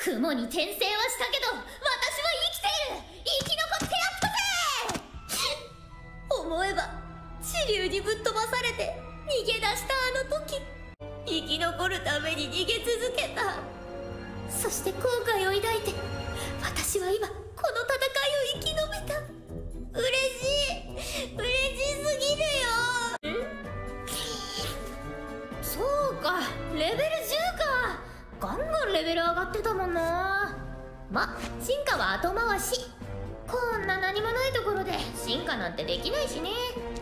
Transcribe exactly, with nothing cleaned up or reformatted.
雲に転生はしたけど私は生きている。生き残ってやったぜ。思えば地流にぶっ飛ばされて逃げ出したあの時、生き残るために逃げ続けた。そして後悔を抱いて私は今この戦いを生き延びた。嬉しい嬉しすぎるよ。んそうか、レベルじゅうか。ガンガンレベル上がってたもんな。ま、進化は後回し。こんな何もないところで進化なんてできないしね。